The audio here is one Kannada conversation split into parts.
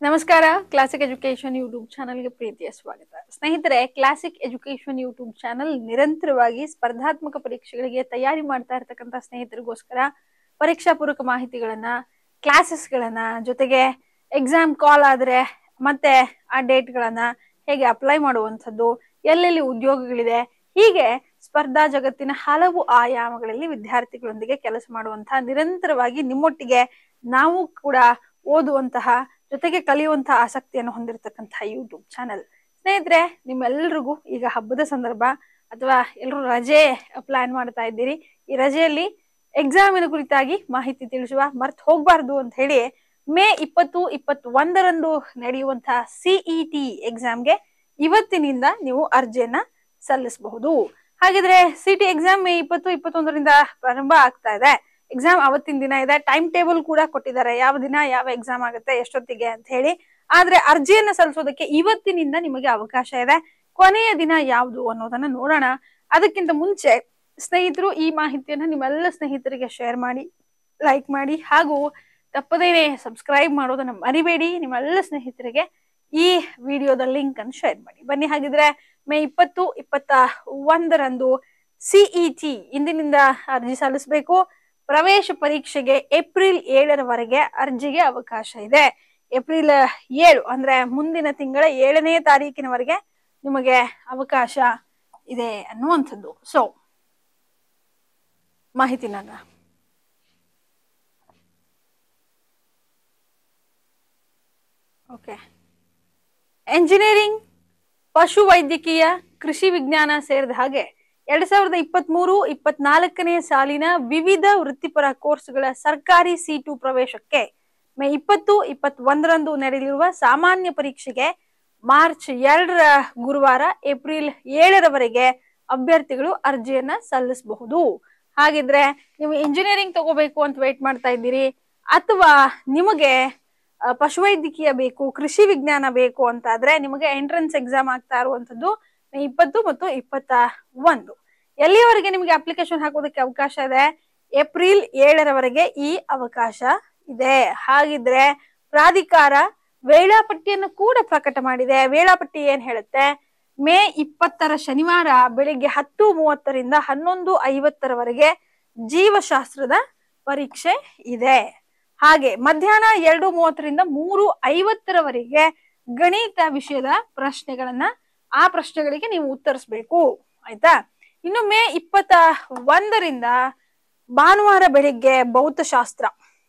ನಮಸ್ಕಾರ ಕ್ಲಾಸಿಕ್ ಎಜುಕೇಶನ್ ಯೂಟ್ಯೂಬ್ ಚಾನೆಲ್ಗೆ ಪ್ರೀತಿಯ ಸ್ವಾಗತ. ಸ್ನೇಹಿತರೆ, ಕ್ಲಾಸಿಕ್ ಎಜುಕೇಶನ್ ಯೂಟ್ಯೂಬ್ ಚಾನೆಲ್ ನಿರಂತರವಾಗಿ ಸ್ಪರ್ಧಾತ್ಮಕ ಪರೀಕ್ಷೆಗಳಿಗೆ ತಯಾರಿ ಮಾಡ್ತಾ ಇರತಕ್ಕಂತ ಸ್ನೇಹಿತರಿಗೋಸ್ಕರ ಪರೀಕ್ಷಾ ಪೂರಕ ಮಾಹಿತಿಗಳನ್ನ, ಕ್ಲಾಸಸ್ಗಳನ್ನ, ಜೊತೆಗೆ ಎಕ್ಸಾಮ್ ಕಾಲ್ ಆದ್ರೆ ಮತ್ತೆ ಆ ಡೇಟ್ಗಳನ್ನ ಹೇಗೆ ಅಪ್ಲೈ ಮಾಡುವಂಥದ್ದು, ಎಲ್ಲೆಲ್ಲಿ ಉದ್ಯೋಗಗಳಿದೆ, ಹೀಗೆ ಸ್ಪರ್ಧಾ ಜಗತ್ತಿನ ಹಲವು ಆಯಾಮಗಳಲ್ಲಿ ವಿದ್ಯಾರ್ಥಿಗಳೊಂದಿಗೆ ಕೆಲಸ ಮಾಡುವಂತಹ, ನಿರಂತರವಾಗಿ ನಿಮ್ಮೊಟ್ಟಿಗೆ ನಾವು ಕೂಡ ಓದುವಂತಹ, ಜೊತೆಗೆ ಕಲಿಯುವಂತಹ ಆಸಕ್ತಿಯನ್ನು ಹೊಂದಿರತಕ್ಕಂತಹ ಯೂಟ್ಯೂಬ್ ಚಾನೆಲ್. ಸ್ನೇಹಿತರೆ, ನಿಮ್ಮೆಲ್ಲರಿಗೂ ಈಗ ಹಬ್ಬದ ಸಂದರ್ಭ ಅಥವಾ ಎಲ್ಲರೂ ರಜೆ ಪ್ಲಾನ್ ಮಾಡ್ತಾ ಇದ್ದೀರಿ. ಈ ರಜೆಯಲ್ಲಿ ಎಕ್ಸಾಮಿನ ಕುರಿತಾಗಿ ಮಾಹಿತಿ ತಿಳಿಸುವ, ಮರ್ತು ಹೋಗ್ಬಾರ್ದು ಅಂತ ಹೇಳಿ ಮೇ 20-21 ನಡೆಯುವಂತಹ CET ಎಕ್ಸಾಮ್ಗೆ ಇವತ್ತಿನಿಂದ ನೀವು ಅರ್ಜಿಯನ್ನ ಸಲ್ಲಿಸಬಹುದು. ಹಾಗಿದ್ರೆ CET ಎಕ್ಸಾಮ್ ಮೇ 20-21 ಪ್ರಾರಂಭ ಆಗ್ತಾ ಇದೆ. ಎಕ್ಸಾಮ್ ಅವತ್ತಿನ ದಿನ ಇದೆ. ಟೈಮ್ ಟೇಬಲ್ ಕೂಡ ಕೊಟ್ಟಿದ್ದಾರೆ, ಯಾವ ದಿನ ಯಾವ ಎಕ್ಸಾಮ್ ಆಗುತ್ತೆ, ಎಷ್ಟೊತ್ತಿಗೆ ಅಂತ ಹೇಳಿ. ಆದ್ರೆ ಅರ್ಜಿಯನ್ನ ಸಲ್ಲಿಸೋದಕ್ಕೆ ಇವತ್ತಿನಿಂದ ನಿಮಗೆ ಅವಕಾಶ ಇದೆ. ಕೊನೆಯ ದಿನ ಯಾವುದು ಅನ್ನೋದನ್ನ ನೋಡೋಣ. ಅದಕ್ಕಿಂತ ಮುಂಚೆ ಸ್ನೇಹಿತರು, ಈ ಮಾಹಿತಿಯನ್ನ ನಿಮ್ಮೆಲ್ಲ ಸ್ನೇಹಿತರಿಗೆ ಶೇರ್ ಮಾಡಿ, ಲೈಕ್ ಮಾಡಿ, ಹಾಗೂ ತಪ್ಪದೇನೆ ಸಬ್ಸ್ಕ್ರೈಬ್ ಮಾಡೋದನ್ನ ಮರಿಬೇಡಿ. ನಿಮ್ಮೆಲ್ಲ ಸ್ನೇಹಿತರಿಗೆ ಈ ವಿಡಿಯೋದ ಲಿಂಕ್ ಅನ್ನು ಶೇರ್ ಮಾಡಿ. ಬನ್ನಿ, ಹಾಗಿದ್ರೆ ಮೇ 20-21 CET ಇಂದಿನಿಂದ ಅರ್ಜಿ ಸಲ್ಲಿಸಬೇಕು. ಪ್ರವೇಶ ಪರೀಕ್ಷೆಗೆ ಏಪ್ರಿಲ್ 7 ಅರ್ಜಿಗೆ ಅವಕಾಶ ಇದೆ. ಏಪ್ರಿಲ್ 7 ಅಂದ್ರೆ ಮುಂದಿನ ತಿಂಗಳ 7ನೇ ತಾರೀಕಿನವರೆಗೆ ನಿಮಗೆ ಅವಕಾಶ ಇದೆ ಅನ್ನುವಂಥದ್ದು. ಸೊ ಮಾಹಿತಿ ನೋಡೋಣ. ಓಕೆ, ಎಂಜಿನಿಯರಿಂಗ್, ಪಶು ವೈದ್ಯಕೀಯ, ಕೃಷಿ ವಿಜ್ಞಾನ ಸೇರಿದ ಹಾಗೆ 2023-24ನೇ ಸಾಲಿನ ವಿವಿಧ ವೃತ್ತಿಪರ ಕೋರ್ಸ್ಗಳ ಸರ್ಕಾರಿ ಸೀಟು ಪ್ರವೇಶಕ್ಕೆ ಮೇ 20-21 ನಡೆಯಲಿರುವ ಸಾಮಾನ್ಯ ಪರೀಕ್ಷೆಗೆ ಮಾರ್ಚ್ 2 ಗುರುವಾರ ಏಪ್ರಿಲ್ 7 ಅಭ್ಯರ್ಥಿಗಳು ಅರ್ಜಿಯನ್ನ ಸಲ್ಲಿಸಬಹುದು. ಹಾಗಿದ್ರೆ ನೀವು ಇಂಜಿನಿಯರಿಂಗ್ ತಗೋಬೇಕು ಅಂತ ವೇಟ್ ಮಾಡ್ತಾ ಇದ್ದೀರಿ, ಅಥವಾ ನಿಮಗೆ ಪಶುವೈದ್ಯಕೀಯ ಬೇಕು, ಕೃಷಿ ವಿಜ್ಞಾನ ಬೇಕು ಅಂತಾದ್ರೆ ನಿಮಗೆ ಎಂಟ್ರೆನ್ಸ್ ಎಕ್ಸಾಮ್ ಆಗ್ತಾ ಇರುವಂತದ್ದು ಮೇ 20 ಮತ್ತು 21. ಎಲ್ಲಿಯವರೆಗೆ ನಿಮಗೆ ಅಪ್ಲಿಕೇಶನ್ ಹಾಕೋದಕ್ಕೆ ಅವಕಾಶ ಇದೆ? ಏಪ್ರಿಲ್ 7 ಈ ಅವಕಾಶ ಇದೆ. ಹಾಗಿದ್ರೆ ಪ್ರಾಧಿಕಾರ ವೇಳಾಪಟ್ಟಿಯನ್ನು ಕೂಡ ಪ್ರಕಟ ಮಾಡಿದೆ. ವೇಳಾಪಟ್ಟಿ ಏನ್ ಹೇಳುತ್ತೆ? ಮೇ 20 ಶನಿವಾರ ಬೆಳಿಗ್ಗೆ 10:30ರಿಂದ 11:50 ಜೀವಶಾಸ್ತ್ರದ ಪರೀಕ್ಷೆ ಇದೆ. ಹಾಗೆ ಮಧ್ಯಾಹ್ನ 2:30ರಿಂದ 3:50 ಗಣಿತ ವಿಷಯದ ಪ್ರಶ್ನೆಗಳನ್ನ, ಆ ಪ್ರಶ್ನೆಗಳಿಗೆ ನೀವು ಉತ್ತರಿಸಬೇಕು. ಆಯ್ತಾ? ಇನ್ನು ಮೇ 21 ಭಾನುವಾರ ಬೆಳಿಗ್ಗೆ ಭೌತಶಾಸ್ತ್ರ,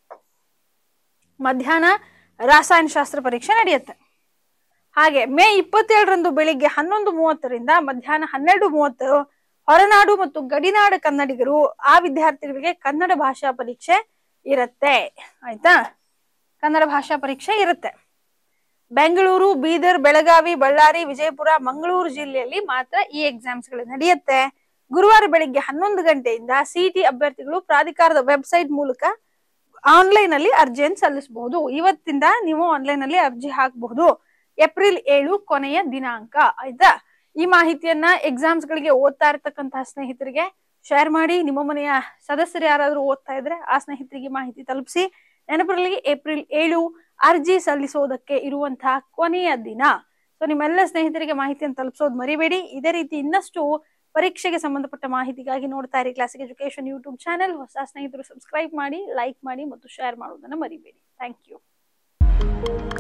ಮಧ್ಯಾಹ್ನ ರಾಸಾಯನಶಾಸ್ತ್ರ ಪರೀಕ್ಷೆ ನಡೆಯುತ್ತೆ. ಹಾಗೆ ಮೇ 27 ಬೆಳಿಗ್ಗೆ 11:30ರಿಂದ ಮಧ್ಯಾಹ್ನ 12:30 ಹೊರನಾಡು ಮತ್ತು ಗಡಿನಾಡು ಕನ್ನಡಿಗರು, ಆ ವಿದ್ಯಾರ್ಥಿಗಳಿಗೆ ಕನ್ನಡ ಭಾಷಾ ಪರೀಕ್ಷೆ ಇರುತ್ತೆ. ಆಯ್ತಾ? ಕನ್ನಡ ಭಾಷಾ ಪರೀಕ್ಷೆ ಇರುತ್ತೆ. ಬೆಂಗಳೂರು, ಬೀದರ್, ಬೆಳಗಾವಿ, ಬಳ್ಳಾರಿ, ವಿಜಯಪುರ, ಮಂಗಳೂರು ಜಿಲ್ಲೆಯಲ್ಲಿ ಮಾತ್ರ ಈ ಎಕ್ಸಾಮ್ಸ್ ಗಳು ನಡೆಯುತ್ತೆ. ಗುರುವಾರ ಬೆಳಿಗ್ಗೆ 11 ಗಂಟೆಯಿಂದ CET ಅಭ್ಯರ್ಥಿಗಳು ಪ್ರಾಧಿಕಾರದ ವೆಬ್ಸೈಟ್ ಮೂಲಕ ಆನ್ಲೈನ್ ಅಲ್ಲಿ ಅರ್ಜಿಯನ್ನು ಸಲ್ಲಿಸಬಹುದು. ಇವತ್ತಿಂದ ನೀವು ಆನ್ಲೈನ್ ಅಲ್ಲಿ ಅರ್ಜಿ ಹಾಕಬಹುದು. ಏಪ್ರಿಲ್ 7 ಕೊನೆಯ ದಿನಾಂಕ. ಆಯ್ತಾ? ಈ ಮಾಹಿತಿಯನ್ನ ಎಕ್ಸಾಮ್ಸ್ ಗಳಿಗೆ ಓದ್ತಾ ಇರತಕ್ಕಂತಹ ಸ್ನೇಹಿತರಿಗೆ ಶೇರ್ ಮಾಡಿ. ನಿಮ್ಮ ಮನೆಯ ಸದಸ್ಯರು ಯಾರಾದ್ರೂ ಓದ್ತಾ ಇದ್ರೆ ಆ ಸ್ನೇಹಿತರಿಗೆ ಮಾಹಿತಿ ತಲುಪಿಸಿ. ನೆನಪಿರಲಿ, ಏಪ್ರಿಲ್ 7 ಅರ್ಜಿ ಸಲ್ಲಿಸೋದಕ್ಕೆ ಇರುವಂತಹ ಕೊನೆಯ ದಿನ. ಸೊ ನಿಮ್ಮೆಲ್ಲ ಸ್ನೇಹಿತರಿಗೆ ಮಾಹಿತಿಯನ್ನು ತಲುಪಿಸೋದು ಮರಿಬೇಡಿ. ಇದೇ ರೀತಿ ಇನ್ನಷ್ಟು ಪರೀಕ್ಷೆಗೆ ಸಂಬಂಧಪಟ್ಟ ಮಾಹಿತಿಗಾಗಿ ನೋಡ್ತಾ ಇರಿ ಕ್ಲಾಸಿಕ್ ಎಜುಕೇಶನ್ ಯೂಟ್ಯೂಬ್ ಚಾನೆಲ್. ಹೊಸ ಸ್ನೇಹಿತರು ಸಬ್ಸ್ಕ್ರೈಬ್ ಮಾಡಿ, ಲೈಕ್ ಮಾಡಿ ಮತ್ತು ಶೇರ್ ಮಾಡೋದನ್ನ ಮರಿಬೇಡಿ. Thank you.